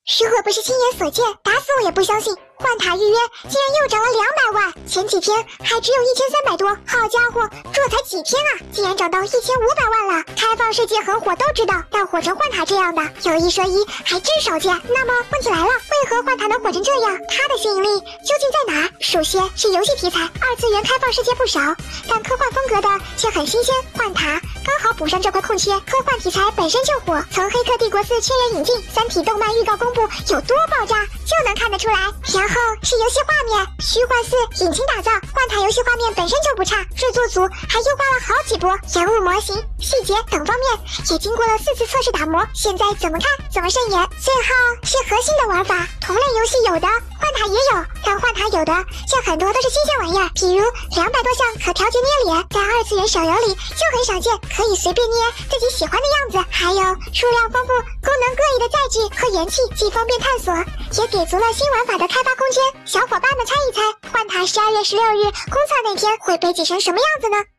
如果不是亲眼所见，打死我也不相信。换塔预约竟然又涨了200万，前几天还只有1300多，好家伙，这才几天啊，竟然涨到1500万了！开放世界很火都知道，但火成换塔这样的，有一说一，还真少见。那么问题来了，为何换塔能火成这样？它的吸引力究竟在哪？首先是游戏题材，二次元开放世界不少，但科幻风格的却很新鲜。换塔刚好补上这块空缺，科幻题材本身就火，从《黑客帝国4》确认引进，《三体》动漫预告公布有多爆炸，就能看得出来。然后是游戏画面，虚幻4引擎打造，换塔游戏画面本身就不差，制作组还优化了好几波，人物模型、细节等方面也经过了4次测试打磨，现在怎么看怎么顺眼。最后是核心的玩法，同类游戏有的，换塔也有，但换塔有的却很多都是新鲜玩意儿，比如200多项可调节捏脸，在二次元手游里就很少见，可以随便捏自己喜欢的样子，还有数量丰富、功能各异的载具和元气，既方便探索，也给足了新玩法的开发空间。小伙伴们猜一猜，换塔12月16日公测那天会被挤成什么样子呢？